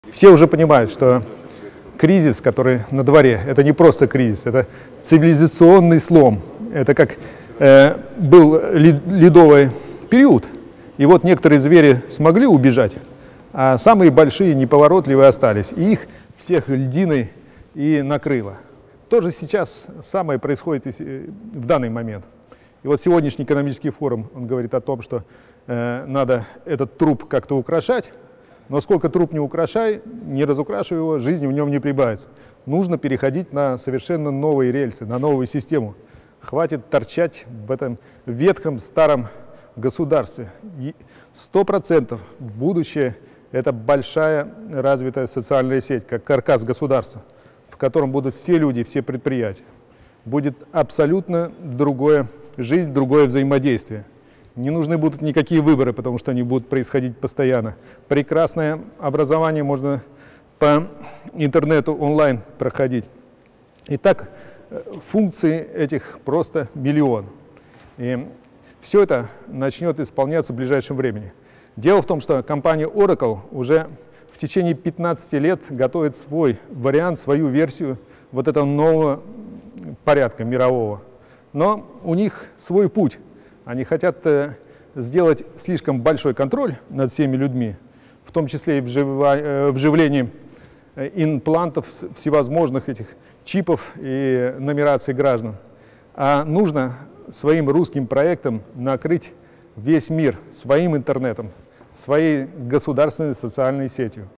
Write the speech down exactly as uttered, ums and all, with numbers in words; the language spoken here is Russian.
Все уже понимают, что кризис, который на дворе, это не просто кризис, это цивилизационный слом. Это как э, был ледовый период, и вот некоторые звери смогли убежать, а самые большие, неповоротливые остались, и их всех льдиной и накрыло. То же сейчас самое происходит в данный момент. И вот сегодняшний экономический форум, он говорит о том, что э, надо этот труп как-то украшать, но сколько труп не украшай, не разукрашивай его, жизни в нем не прибавится. Нужно переходить на совершенно новые рельсы, на новую систему. Хватит торчать в этом ветхом старом государстве. Сто процентов будущее – это большая развитая социальная сеть, как каркас государства, в котором будут все люди, все предприятия. Будет абсолютно другая жизнь, другое взаимодействие. Не нужны будут никакие выборы, потому что они будут происходить постоянно. Прекрасное образование можно по интернету онлайн проходить. Итак, функций этих просто миллион. И все это начнет исполняться в ближайшем времени. Дело в том, что компания Oracle уже в течение пятнадцати лет готовит свой вариант, свою версию вот этого нового порядка мирового. Но у них свой путь. Они хотят э, сделать слишком большой контроль над всеми людьми, в том числе и вжива, э, вживление э, имплантов, всевозможных этих чипов и нумерации граждан. А нужно своим русским проектом накрыть весь мир своим интернетом, своей государственной социальной сетью.